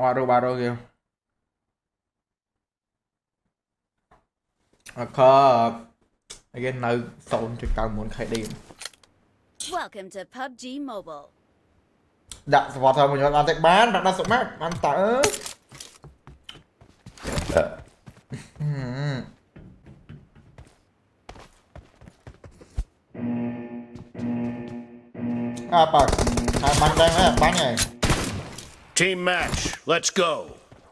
aro baro kìa. Khờ. Again nơi phone cho cao muốn khai điểm. Welcome to PUBG Mobile. Đặt vào thôi mình làm tech bán, đặt số mát, ăn tở. Apa? Bắn đang á, bắn này. Team match, let's go.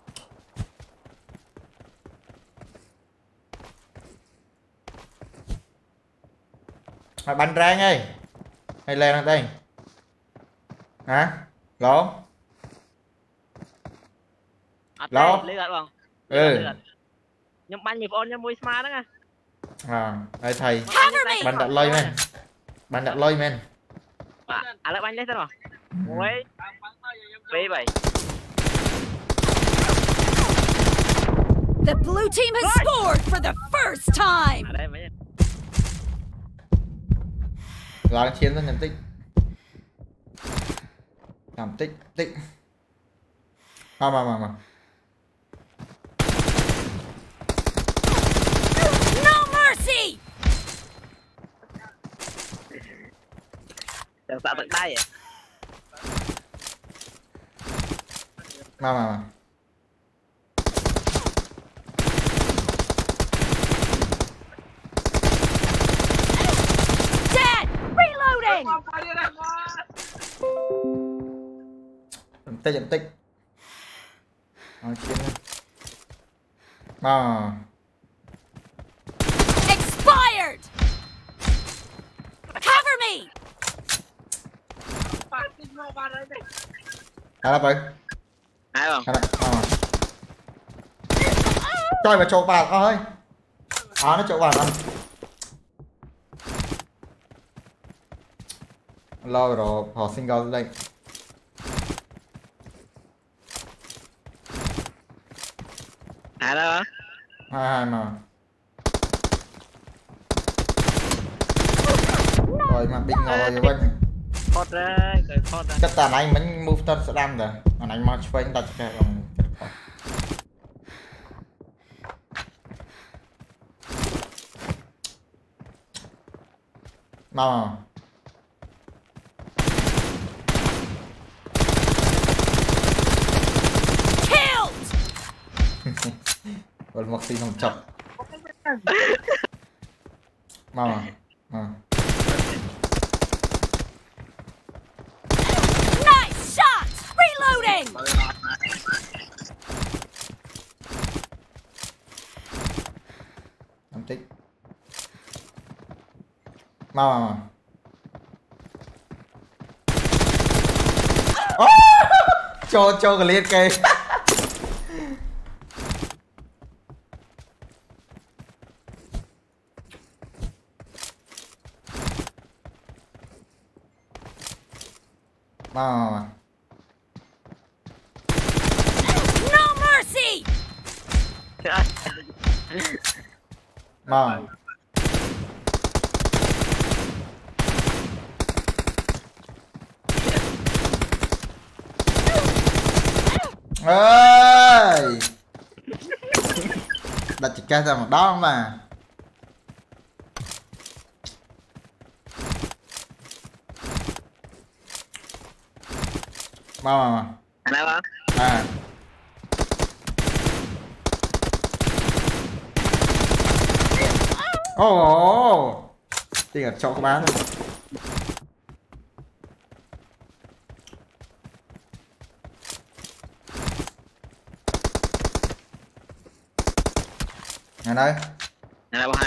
Bắn rang ơi. Hay lên đây. Hả? Lỗ. Lỗ. Ừ. Nhưng bánh mì phone cho mùi smart đó nha. Đây thầy. Bắn đặt lôi men. Bắn đặt lôi men. Lại bánh lấy thế nào? Ôi. Vì vậy. The blue team has scored for the first time. Là chiến rất nhầm tích. Nhầm tích, tích. Mà. No mercy. Đừng sợ tận tay vậy. Mà. Dead. Reloading. Nhầm tích. Chiến mà. Expired. Cover me. Là vậy. Ai không? Coi vào chỗ bạn ơi. Nó chỗ bạn anh. Lo rồi, họ xin go đây. Ai đó? Hai mà. Rồi mà bị ngồi rồi quanh. Phót ra, cười phót ra. Chắc là anh mình move tên sẽ đam rồi. Mà anh mà chơi anh ta chắc là mà. Còn một xin không chọc. Mà. Nice shot. Reloading. Em tích. Mà. Cho cái liệt cây. Mà. No mercy. Mà. Ơi. Đặt chỉ ca ra một đó mà. Mà. Đâu hả? Ồ. Thì ở chỗ các bạn thôi. Này đây. Này bao hai.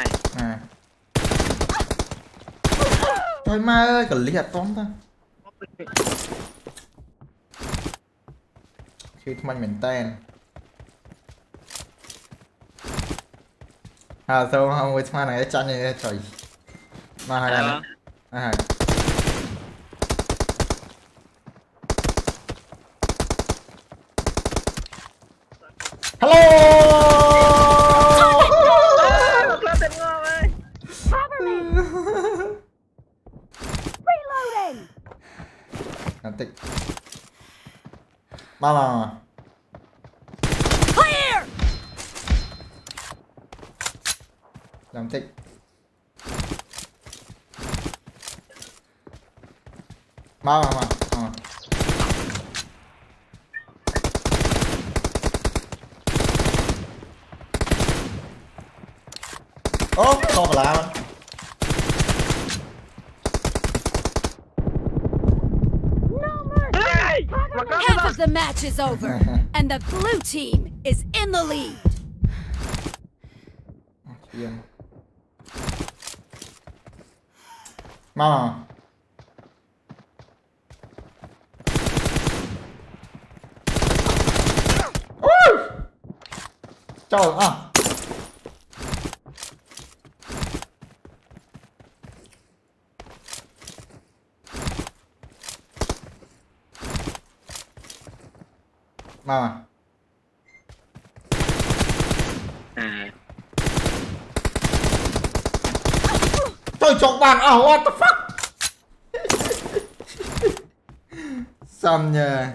Thôi ma ơi, cần liệt tóm ta. Khi mình tên. Sao không với thằng này chăn này trời. Mà hai này. Hai. Hello. Reloading. Tích. Mà. làm thích mà ô không phải làm Half of the match is over, and the blue team is in the lead. mà trời à mà tôi chọc bạn à what the fuck xong nha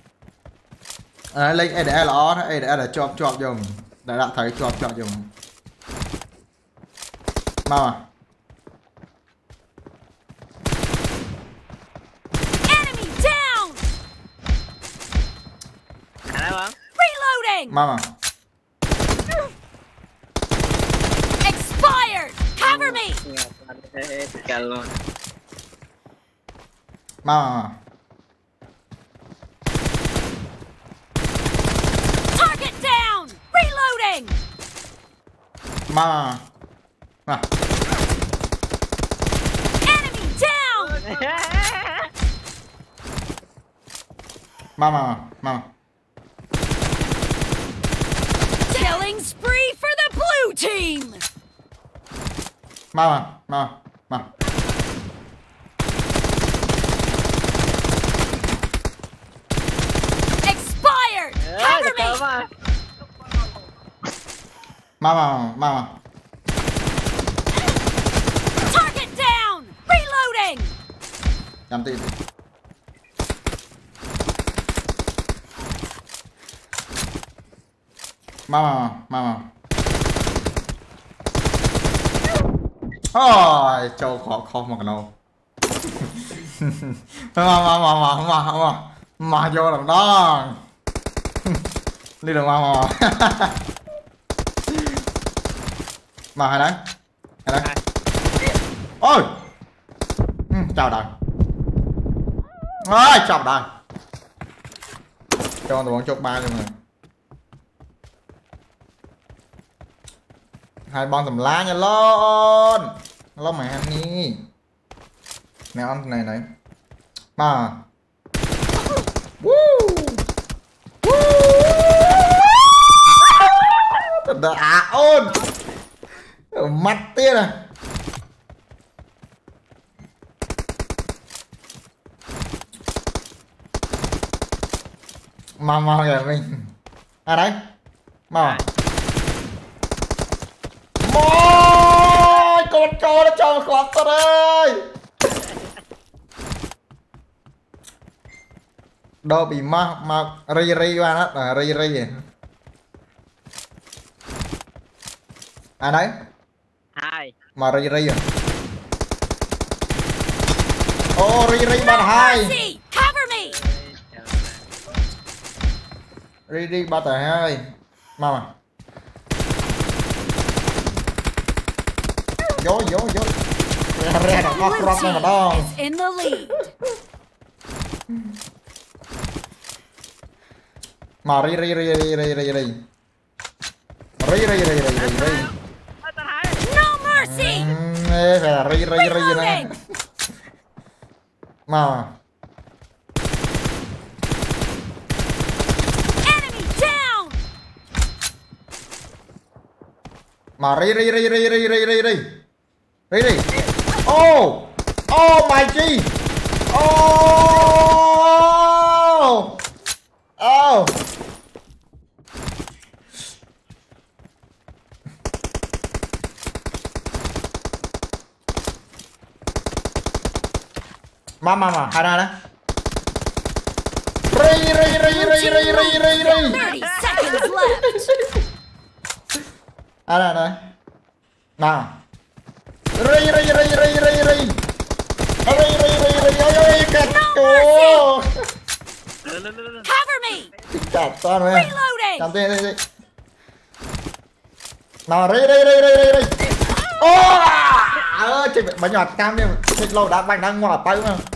lên để nó để là chọc dùng để đã thấy chọc dùng mà Enemy down. Reloading. mà Expired. Cover me. mà Target down. Reloading. mà Enemy down. mà Killing spree for the blue team. mà Expired. Cover me. mà Target down. Reloading. làm tin mà ôi châu khó mà cái nào mà vô làm đó đi đường mà hai đấy ôi chào đời ôi chào đời cho tôi chốt 3 cho mình hai bom tầm lá nha lon lo mày ăn đi mẹ ăn này mà thật đã ôn mặt tia này mà kìa mình đấy mà môi con nó cho khoát ra đây đâu bị mà ri qua đó là ri vậy à đấy hai mà ri rồi ô ri bạn hai Cover me. ri ba tờ hai mà vô ra nó có crop này mà đó In the lead. mà ri No mercy. phải là ri nè mà Enemy down. mà ri oh my g oh mà hai ra đó ri 30 seconds left. à đây Nào. Ray ray ray ray ray ray. Ray ray ray ray ray cắt. Ô. Cover me. Chặt toàn rồi. Reloading. Chặt đi đi. Nào ray ray ray ray ray. Ô. Chị bánh nhọt cam đi. Thịt lâu đã bánh đang ngọt tay mà.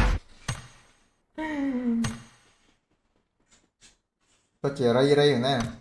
Tôi chỉ ray ray ở đây.